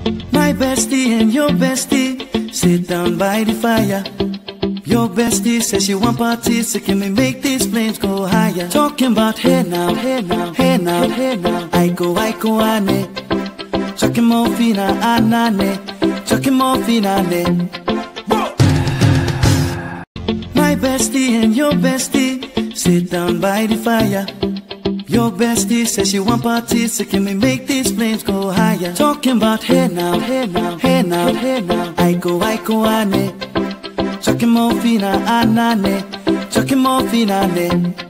My bestie and your bestie sit down by the fire. Your bestie says she want parties, so can we make these flames go higher? Talking about hey now, hey now, hey now, hey now. I go, ane. Chucking more fina, anane. Chucking more fina, ane. My bestie and your bestie sit down by the fire. Your bestie says she want parties, so can we make these flames go higher? Talking about hey now, hey now, hey now, hey now. I go, ane. Chucking more fina, anane. Chucking more fina, ane.